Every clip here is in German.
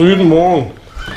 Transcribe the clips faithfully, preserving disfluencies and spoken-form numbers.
Guten Morgen.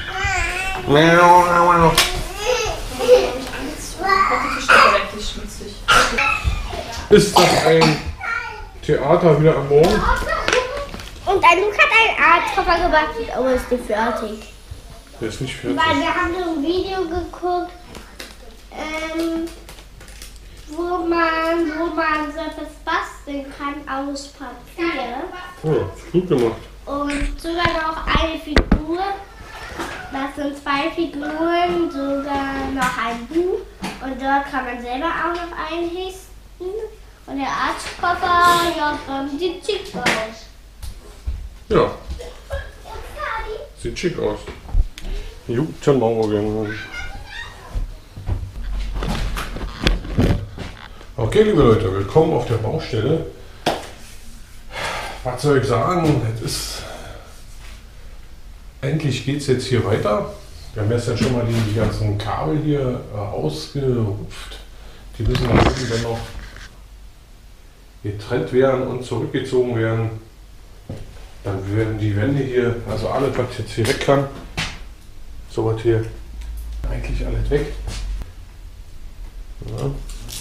Ist das ein Theater wieder am Morgen? Und ein Luke hat einen Arztkoffer gebastelt, aber ist nicht fertig. Der ist nicht fertig. Weil wir haben so ein Video geguckt, ähm, wo man, wo man so etwas basteln kann aus Papier. Oh, ist gut gemacht. Und sogar noch eine Figur. Das sind zwei Figuren, sogar noch ein Buch. Und dort kann man selber auch noch einhisten. Und der Arztkoffer, ja, dann sieht schick aus. Ja. Sieht schick aus. Guten Morgen. Okay, liebe Leute, willkommen auf der Baustelle. Was soll ich sagen? Es ist endlich geht es jetzt hier weiter. Wir haben jetzt ja schon mal die, die ganzen Kabel hier äh, ausgerupft. Die müssen dann dann noch getrennt werden und zurückgezogen werden. Dann werden die Wände hier, also alles, was jetzt hier weg kann, so was hier, eigentlich alles weg. Ja.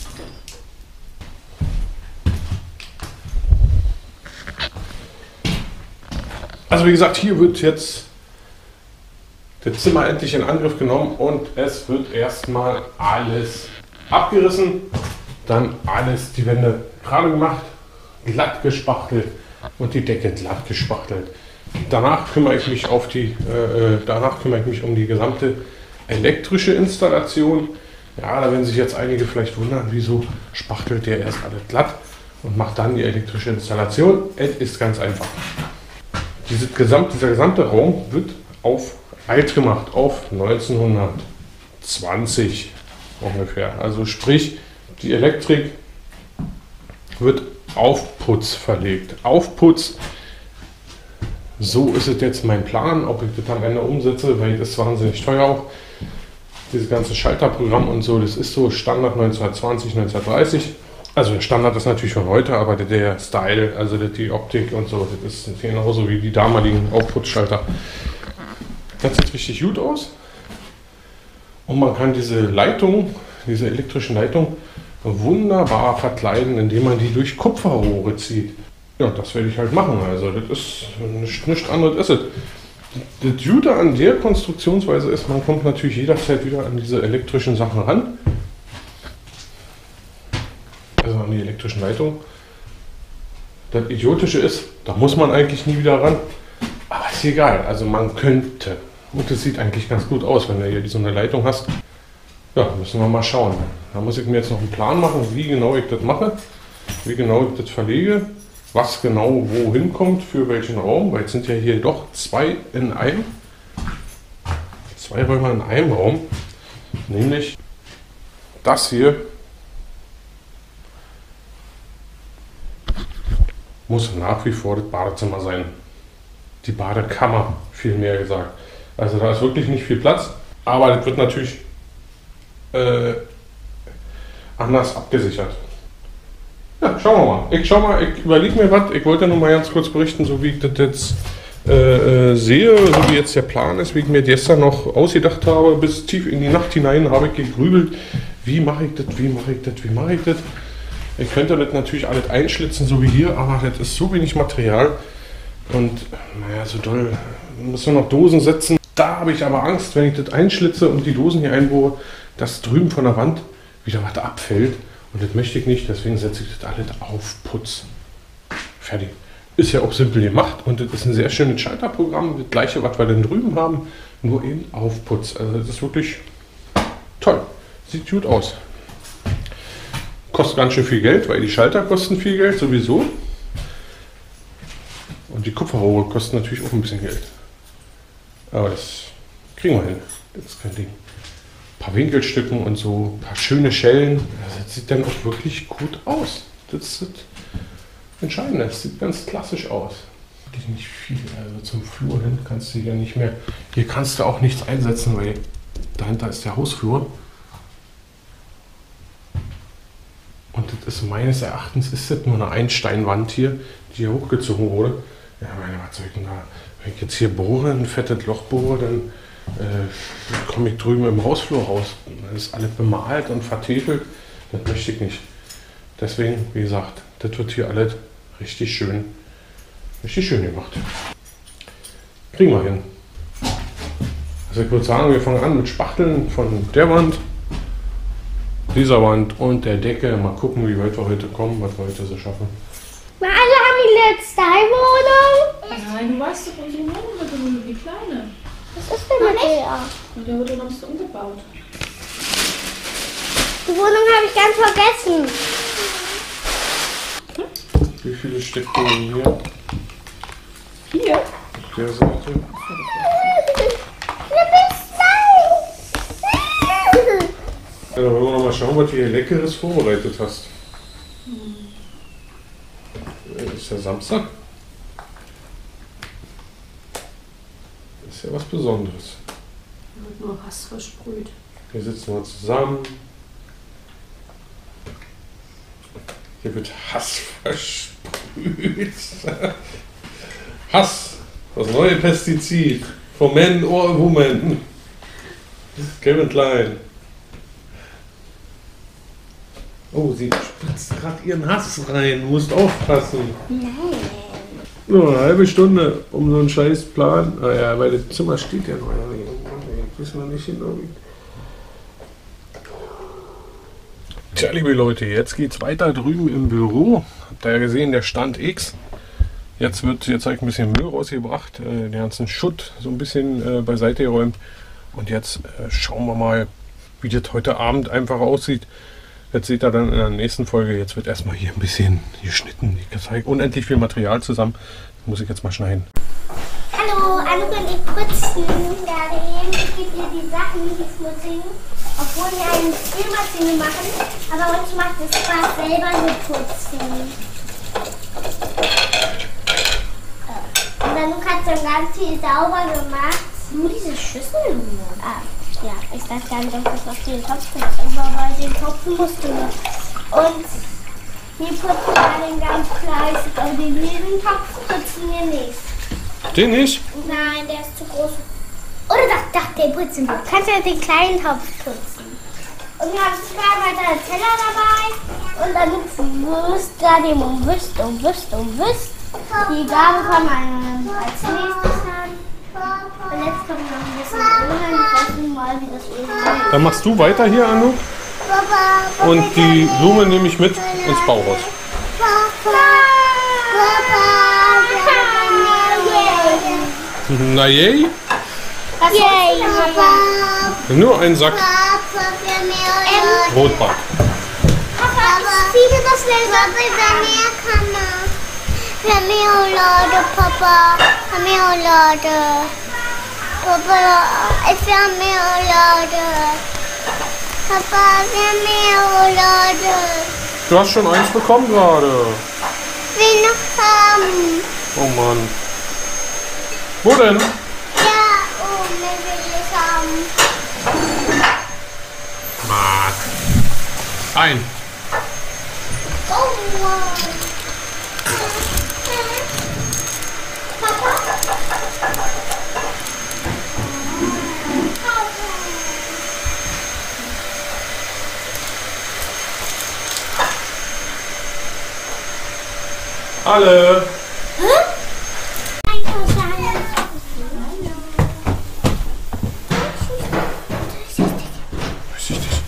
Also wie gesagt, hier wird jetzt das Zimmer endlich in Angriff genommen und es wird erstmal alles abgerissen, dann alles die Wände gerade gemacht, glatt gespachtelt und die Decke glatt gespachtelt. Danach kümmere ich mich auf die, äh, danach kümmere ich mich um die gesamte elektrische Installation. Ja, da werden sich jetzt einige vielleicht wundern, wieso spachtelt der erst alles glatt und macht dann die elektrische Installation. Es ist ganz einfach. Diese gesamte, dieser gesamte Raum wird auf alt gemacht, auf neunzehnhundertzwanzig ungefähr. Also sprich, die Elektrik wird auf Putz verlegt. Auf Putz, so ist es jetzt mein Plan, ob ich das am Ende umsetze, weil das ist wahnsinnig teuer auch. Dieses ganze Schalterprogramm und so, das ist so Standard neunzehnhundertzwanzig, neunzehnhundertdreißig. Also der Standard ist natürlich von heute, aber der Style, also die Optik und so, das ist genauso wie die damaligen Aufputzschalter. Das sieht richtig gut aus. Und man kann diese Leitung, diese elektrischen Leitung wunderbar verkleiden, indem man die durch Kupferrohre zieht. Ja, das werde ich halt machen. Also das ist nichts nicht anderes ist es. Das Gute an der Konstruktionsweise ist, man kommt natürlich jederzeit wieder an diese elektrischen Sachen ran. Also an die elektrischen Leitungen. Das Idiotische ist, da muss man eigentlich nie wieder ran. Aber ist egal, also man könnte. Und das sieht eigentlich ganz gut aus, wenn du hier so eine Leitung hast. Ja, müssen wir mal schauen. Da muss ich mir jetzt noch einen Plan machen, wie genau ich das mache, wie genau ich das verlege, was genau wohin kommt, für welchen Raum, weil es sind ja hier doch zwei in einem, zwei Räume in einem Raum, nämlich das hier muss nach wie vor das Badezimmer sein. Die Badekammer, vielmehr gesagt. Also da ist wirklich nicht viel Platz, aber das wird natürlich äh, anders abgesichert. Ja, schauen wir mal. Ich schau mal, ich überlege mir was. Ich wollte nur mal ganz kurz berichten, so wie ich das jetzt äh, sehe, so wie jetzt der Plan ist, wie ich mir gestern noch ausgedacht habe, bis tief in die Nacht hinein habe ich gegrübelt, wie mache ich das, wie mache ich das, wie mache ich das. Ich könnte das natürlich alles einschlitzen, so wie hier, aber das ist so wenig Material und naja, so doll, müssen wir noch Dosen setzen. Da habe ich aber Angst, wenn ich das einschlitze und die Dosen hier einbohre, dass drüben von der Wand wieder was abfällt. Und das möchte ich nicht, deswegen setze ich das alles auf Putz. Fertig. Ist ja auch simpel gemacht und das ist ein sehr schönes Schalterprogramm. Das gleiche, was wir denn drüben haben, nur eben auf Putz. Also das ist wirklich toll. Sieht gut aus. Kostet ganz schön viel Geld, weil die Schalter kosten viel Geld sowieso. Und die Kupferrohre kosten natürlich auch ein bisschen Geld. Aber das kriegen wir hin. Das ist kein Ding. Ein paar Winkelstücken und so, ein paar schöne Schellen. Also das sieht dann auch wirklich gut aus. Das ist das Entscheidende. Das sieht ganz klassisch aus. Wirklich nicht viel. Also zum Flur hin kannst du hier nicht mehr. Hier kannst du auch nichts einsetzen, weil dahinter ist der Hausflur. Und das ist meines Erachtens ist das nur eine Einsteinwand hier, die hier hochgezogen wurde. Ja, meine, was soll ich denn da? Wenn ich jetzt hier bohre, ein fettes Loch bohre, dann äh, komme ich drüben im Hausflur raus. Dann ist alles bemalt und vertefelt. Das möchte ich nicht. Deswegen, wie gesagt, das wird hier alles richtig schön, richtig schön gemacht. Kriegen wir hin. Also ich würde sagen, wir fangen an mit Spachteln von der Wand, dieser Wand und der Decke. Mal gucken, wie weit wir heute kommen, was wir heute so schaffen. Na, alle haben die letzte Wohnung. Nein, du weißt doch, unsere Wohnung wird nur die kleine. Was ist denn mit der? Und der wird noch so umgebaut. Die Wohnung habe ich ganz vergessen. Wie viele Steckdosen hier? Hier? Auf der Seite. Ja, dann wollen wir noch mal schauen, was du hier Leckeres vorbereitet hast. Hm. Ist ja Samstag. Ist ja was Besonderes. Da wird nur Hass versprüht. Hier sitzen wir zusammen. Hier wird Hass versprüht. Hass, das neue Pestizid. For men or women. Kevin Klein. Oh, sie spritzt gerade ihren Hass rein. Du musst aufpassen. Nein. Nur eine halbe Stunde um so einen scheiß Plan. Ah ja, weil das Zimmer steht ja noch. Ich weiß noch nicht genau wie. Tja, liebe Leute, jetzt geht's weiter drüben im Büro. Habt ihr ja gesehen, der Stand X. Jetzt wird jetzt habe ich ein bisschen Müll rausgebracht, äh, den ganzen Schutt so ein bisschen äh, beiseite geräumt. Und jetzt äh, schauen wir mal, wie das heute Abend einfach aussieht. Jetzt seht ihr dann in der nächsten Folge. Jetzt wird erstmal hier ein bisschen geschnitten. Ich zeige unendlich viel Material zusammen. Das muss ich jetzt mal schneiden. Hallo, Anuk und ich putzen darin. Ich gebe dir die Sachen, die schmutzigen. Obwohl wir eine Spülmaschine machen. Aber uns macht es Spaß, selber zu putzen. Und dann hat schon ganz viel sauber gemacht. Nur diese Schüssel nur. Ah, ja, ich weiß gar nicht, ob das auf den Topf ist, aber bei den Topfen musst du noch. Und wir putzen dann ganz fleißig, aber den riesen Topf putzen wir nicht. Den nicht? Nein, der ist zu groß. Oder doch, doch, den putzen wir. Du kannst ja den kleinen Topf putzen. Und wir haben sogar weiter einen Teller dabei. Und dann wirst du da dem und wisst und wisst und wisst. Die Gabe kann man als nächstes haben. Und jetzt kommt noch ein bisschen Öl. Ich weiß nicht mal, wie das Öl ist. Dann machst du weiter hier, Anuk. Und die Blume nehme ich mit ins Bauhaus. Na yay? Was yay, Papa. Nur ein Sack Rotbart. Papa, ich spiele das Laser. Marmelade, Papa. Marmelade. Papa, ich will Marmelade. Papa, Marmelade. Du hast schon eins bekommen gerade. Will noch haben. Oh Mann. Wo denn? Ja, oben will ich haben. Mark. Ein. Oh Mann. Papa? Alle. Hä? Vorsichtig.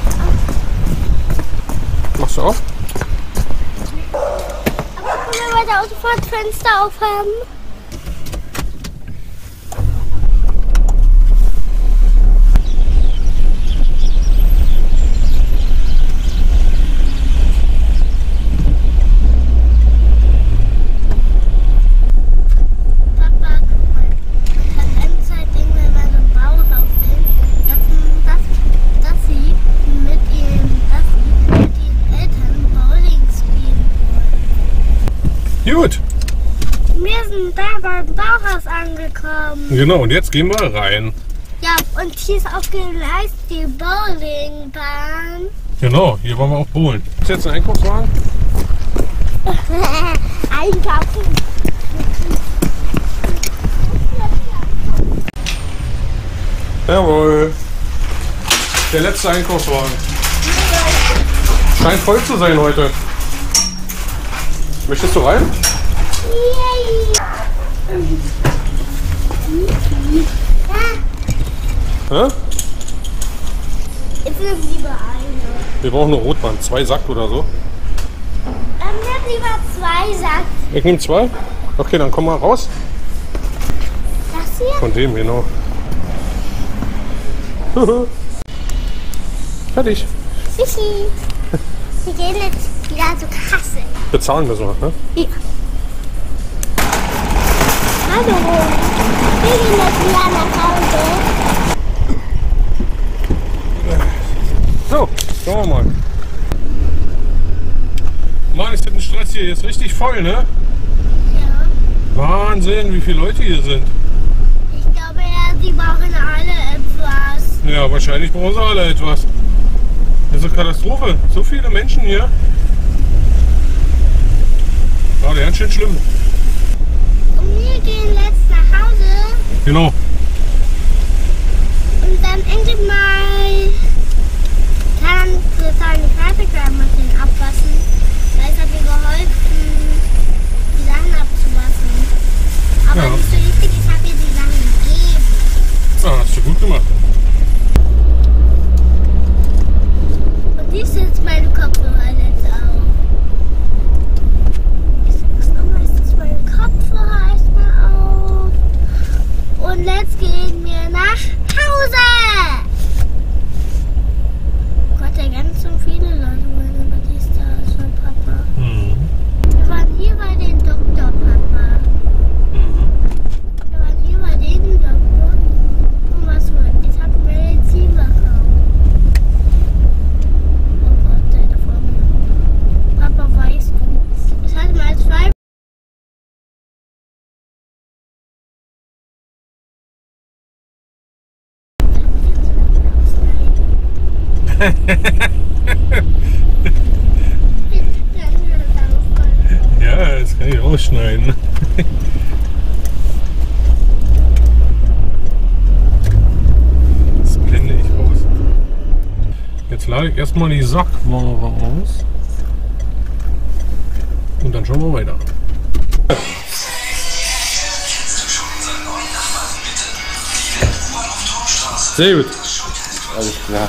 Machst du auf? Aber können wir weiter Autofahrtfenster aufhaben? Gut. Wir sind da beim Bauhaus angekommen. Genau, und jetzt gehen wir rein. Ja, und hier ist auch gleich die Bowlingbahn. Genau, hier wollen wir auch bowlen. Ist jetzt ein Einkaufswagen? Einkaufen. Jawohl. Der letzte Einkaufswagen. Scheint voll zu sein heute. Möchtest du rein? Ja. Hä? Ich nehme lieber eine. Wir brauchen eine Rotwand. Zwei Sack oder so. Dann nimm lieber zwei Sack. Ich nehme zwei? Okay, dann komm mal raus. Das hier? Von dem, genau. Fertig. Fifi. Wir gehen jetzt wieder zur Kasse. Bezahlen müssen wir, ne? Ja. Hallo. Wir gehen jetzt wieder nach Hause. So, schauen wir mal. Mann, ist das ein Stress hier. Ist richtig voll, ne? Ja. Wahnsinn, wie viele Leute hier sind. Ich glaube ja, die brauchen alle etwas. Ja, wahrscheinlich brauchen sie alle etwas. Das ist eine Katastrophe. So viele Menschen hier. Gerade ganz schön schlimm. Und wir gehen jetzt nach Hause. Genau. Und dann endlich mal kann sozusagen die Fertigmaschine abwaschen. Weil es hat mir geholfen, die Sachen abzuwaschen. Aber Ja. nicht so wichtig, ich habe ihr die Sachen gegeben. Ah, hast du gut gemacht. Und die setzt meine Kopfhörer jetzt auf. Ich setze nochmal jetzt meine Kopfhörer erstmal auf. Und jetzt gehen wir nach Hause. Gott, da ganz so viele Leute wollen über die Stars von Papa. Mhm. Wir waren hier bei den Doktor, Papa. Mhm. Wir waren hier bei dem Doktor. Und was wohl? Ich habe Medizin bekommen. Oh Gott, da vorne. Papa, weißt du? Ich hatte mal zwei. Ja, das kann ich ausschneiden. Das blende ich aus. Jetzt lade ich erstmal die Sackware aus. Und dann schauen wir weiter. Sehr gut. Alles klar.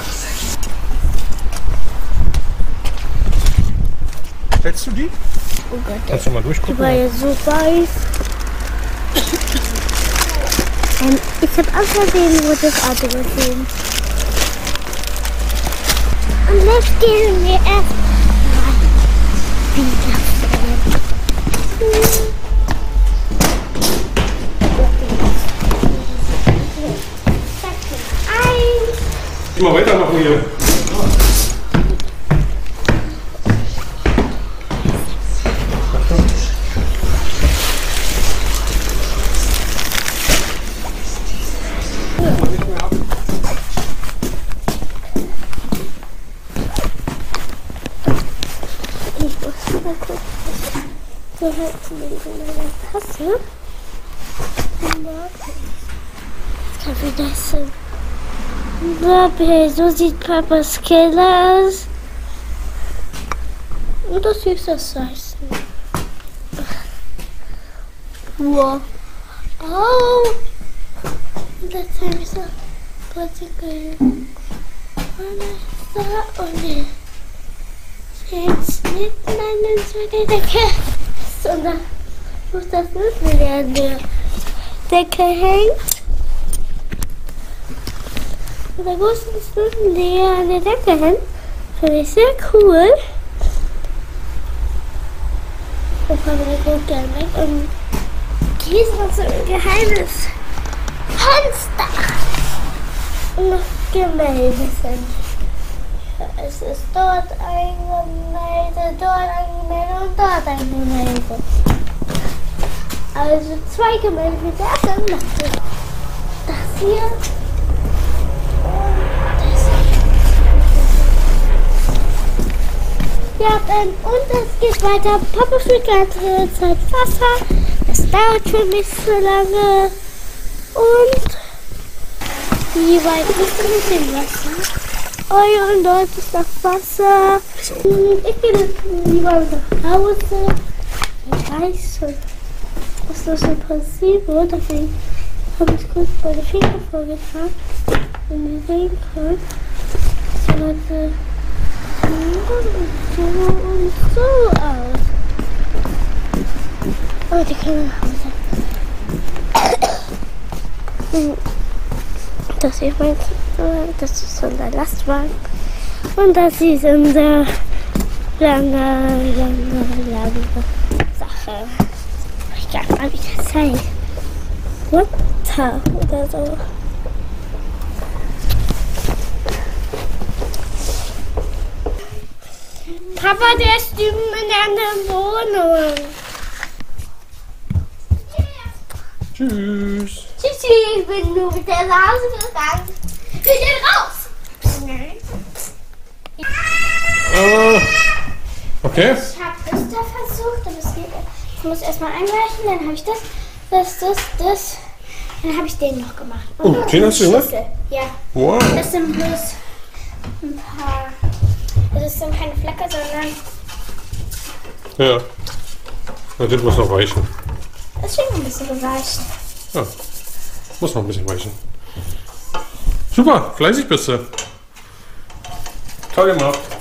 Hältst du die? Oh Gott, Kannst du mal die durchgucken? war ja so weiß. ähm, ich habe aus Versehen ein rotes Auto gesehen. Und jetzt gehen wir erst mal wieder fahren. Eins. Immer weitermachen hier. Ich muss mal gucken. So halt zumindest in meiner Tasse. Jetzt kann ich das sein. Papi, so sieht Papas Keller aus. Und das ist das Zeichen. Wow. Oh. Und das ist so Portugal. Und da und jetzt mitten an den zweiten Decke. Sondern muss das Schlüssel der an der Decke hängt. Und der große Schlüssel, der an der Decke hängt, finde ich sehr cool. Und kann man gut gerne weg. Und hier ist noch so ein geheimes Fenster. Und noch Gemälde sind. Es ist dort ein Gemälde, dort ein Gemälde und dort ein Gemälde. Also zwei Gemälde für das und das. Das hier und das hier. Ja, ähm, und es geht weiter. Papa füllt die ganze Zeit Wasser. Das dauert für mich so lange. Und Wie weit ist denn mit dem Wasser? Oh ja, und dort ist das Wasser. So. Ich gehe lieber nach Hause. Ich weiß schon, was da so passiert wird. Deswegen habe ich kurz meine Finger vorgetan, wenn ihr sehen könnt. So Leute, so und so aus. Oh, die können nach Hause. Das hier ist mein Zimmer, das ist unser Lastwagen und das ist unsere lange, lange, lange Sache. Ich kann mal wieder zeigen. Runter oder so. Papa, der ist drüben in der anderen Wohnung. Tschüss. Tschüssi, ich bin nur mit der Nase gegangen. Wir gehen raus. Nein. Äh, okay. Ich habe das da versucht, aber es geht. Ich muss erstmal einweichen, dann habe ich das, das, das, das. Dann habe ich den noch gemacht. Oh, den hast du gemacht? Schüssel. Ja. Wow. Das sind bloß ein paar. Das sind keine Flecker, sondern. Ja. Na, das muss noch weichen. Das ist schon ein bisschen geweichen. Ja. Muss noch ein bisschen weichen. Super, fleißig bist du. Toll gemacht.